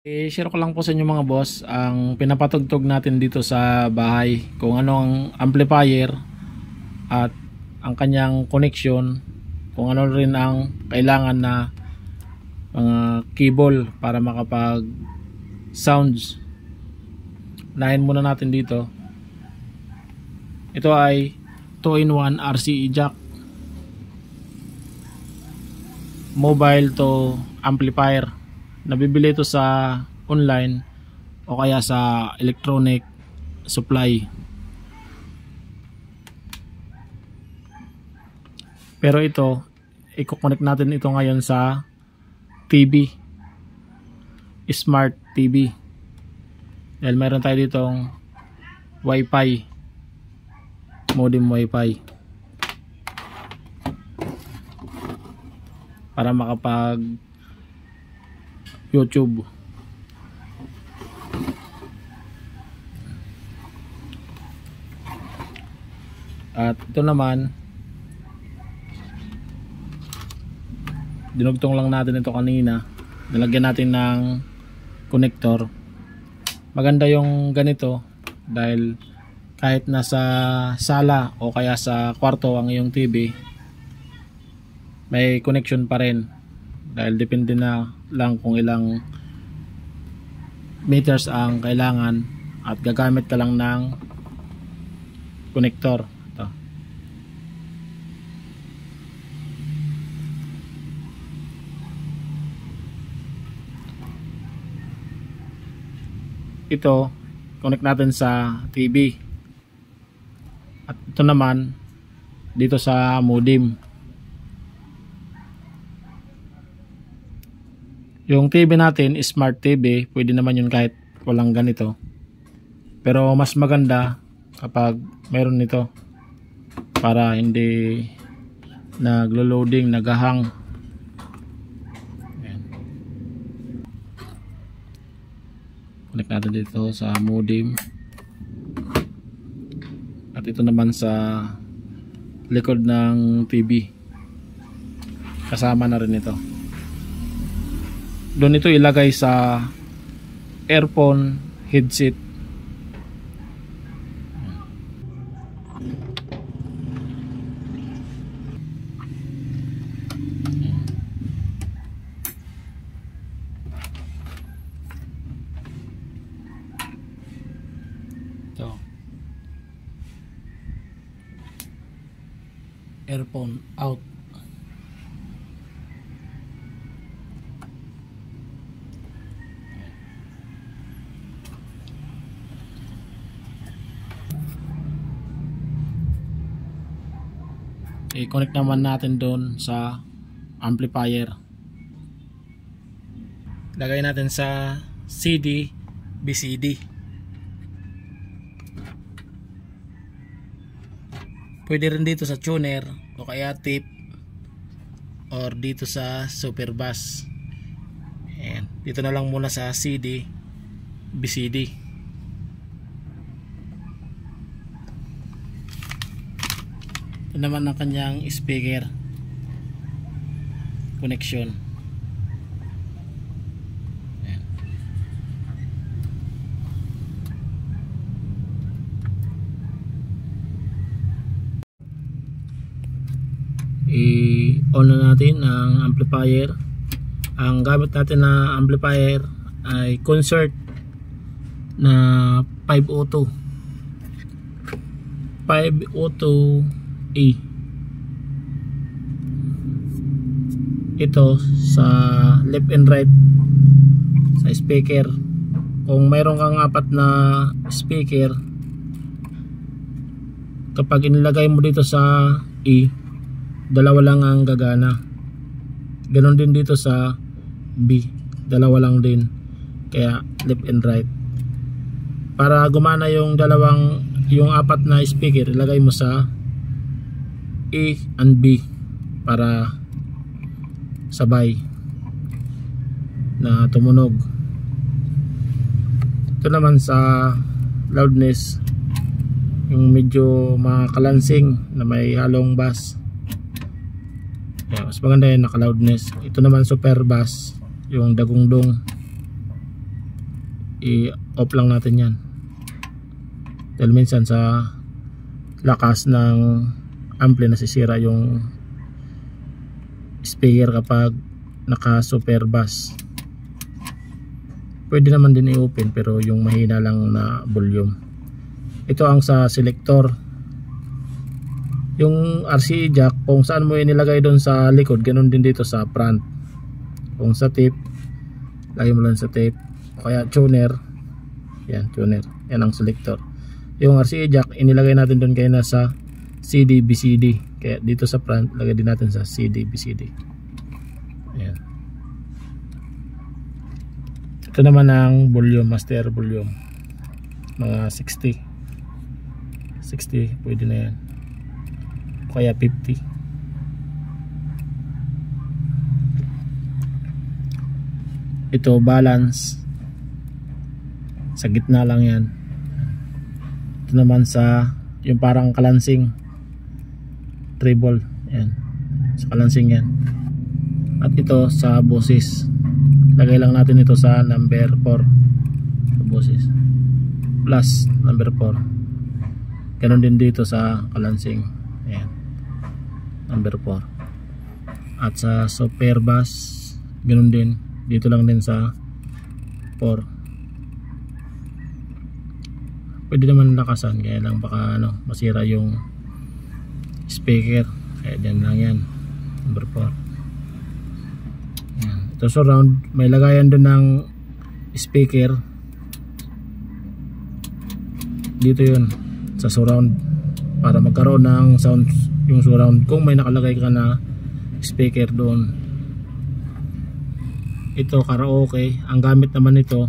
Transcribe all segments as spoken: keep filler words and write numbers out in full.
I-share ko lang po sa inyo mga boss ang pinapatugtog natin dito sa bahay, kung ano ang amplifier at ang kanyang connection, kung ano rin ang kailangan na mga cable para makapag sounds. Unahin muna natin dito. Ito ay two in one R C A jack, mobile to amplifier. Nabibili ito sa online o kaya sa electronic supply. Pero ito, i-connect natin ito ngayon sa T V, smart T V. Dahil mayroon tayo ditong Wi-Fi, modem Wi-Fi, para makapag YouTube. At ito naman, dinugtong lang natin ito kanina, nilagyan natin ng connector. Maganda yung ganito dahil kahit nasa sala o kaya sa kwarto ang iyong T V, may connection pa rin, dahil depende na lang kung ilang meters ang kailangan at gagamit ka lang ng connector. Ito. Ito, connect natin sa T V. At ito naman dito sa modem. Yung T V natin, smart T V, pwede naman yun kahit walang ganito. Pero mas maganda kapag mayroon nito para hindi naglo-loading, naghahang. Ayan. Connect natin dito sa modem. At ito naman sa likod ng T V. Kasama na rin ito. Doon ito ilagay sa earphone headset. Ito. Earphone out. I-connect naman natin doon sa amplifier. Lagay natin sa C D, B C D. Pwede rin dito sa tuner o kaya tip, or dito sa super bass. Ayan. Dito na lang muna sa C D, B C D. Ito naman ang kanyang speaker connection. Ayan. I-on na natin ang amplifier. Ang gamit natin na amplifier ay concert na five oh two five oh two E. Ito sa left and right sa speaker. Kung mayroon kang apat na speaker, kapag inilagay mo dito sa E, dalawa lang ang gagana. Ganon din dito sa B, dalawa lang din. Kaya left and right. Para gumana yung dalawang, yung apat na speaker, ilagay mo sa A and B para sabay na tumunog. Ito naman sa loudness, yung medyo makalansing na may halong bass. Kaya mas maganda yan, naka loudness. Ito naman super bass, yung dagungdong. i-off lang natin yan. Dahil minsan sa lakas ng ampli nasisira yung speaker kapag naka super bass. Pwede naman din i-open pero yung mahina lang na volume. Ito ang sa selector. Yung R C A jack, kung saan mo inilagay doon sa likod, ganun din dito sa front. Kung sa tape, lagay mo lang sa tape. Kaya tuner, yan tuner, yan ang selector. Yung R C A jack inilagay natin doon kaya nasa C D B C D, kaya dito sa front lagay din natin sa C D B C D. Ayan. Ito naman ang volume, master volume, mga sixty sixty pwede na yan, kaya fifty. Ito balance, sa gitna lang yan. Ito naman sa yung parang kalansing, treble, yan, sa kalansing yan. At ito sa boses, lagay lang natin ito sa number four, sa boses plus number four. Ganon din dito sa kalansing, yan, number four. At sa super bass ganon din, dito lang din sa four. Pwede naman lakasan, kaya lang baka ano, masira yung speaker, kaya dyan lang yan, number four. Yan. Ito surround, may lagayan doon ng speaker dito yun sa surround, para magkaroon ng sound yung surround kung may nakalagay ka na speaker doon. Ito karaoke, ang gamit naman ito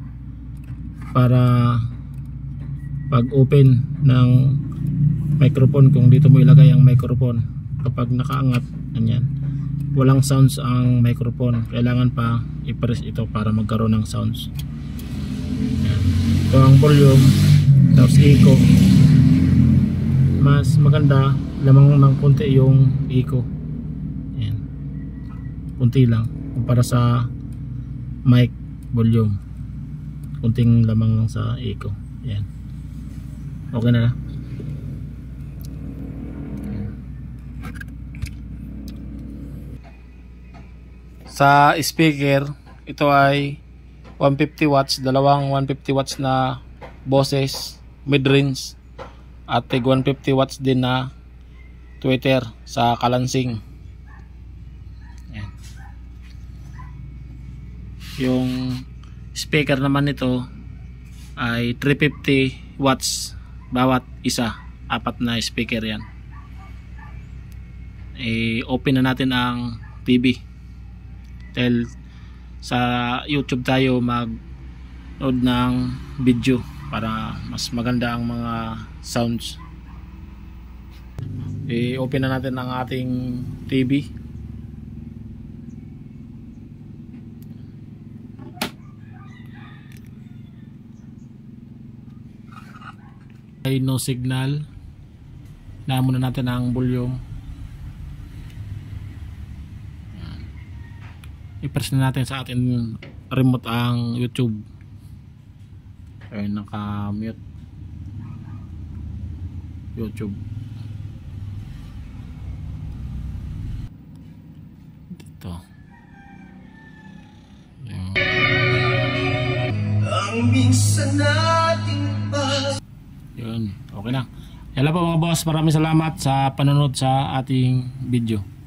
para pag open ng microphone, kung dito mo ilagay ang microphone, kapag nakaangat, ganyan, walang sounds ang microphone, kailangan pa i-press ito para magkaroon ng sounds. Yan. Ito ang volume, tapos echo. Mas maganda lamang ng konti yung echo, yan, kunti lang kumpara sa mic volume, kunting lamang lang sa echo. Yan, okay na na. Sa speaker, ito ay one fifty watts, dalawang one fifty watts na Boses mid-range at tig one fifty watts din na tweeter sa kalansing. Yan. Yung speaker naman nito ay three fifty watts bawat isa, apat na speaker yan. I-open na natin ang T V dahil sa YouTube tayo mag-load ng video para mas maganda ang mga sounds. I-open na natin ang ating T V. Ay no signal. Na muna natin ang volume. I-press na natin sa ating remote ang YouTube. Ay naka-mute YouTube. Dito. Yan. Ang minsan nating pa. Yun, okay na. Hello po mga boss, maraming salamat sa panonood sa ating video.